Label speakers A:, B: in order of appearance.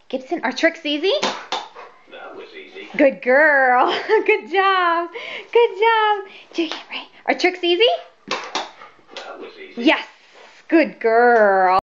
A: Gibson, are tricks easy?
B: That was easy.
A: Good girl. Good job. Good job. Jiggy, right? Are tricks easy?
B: That was easy.
A: Yes. Good girl.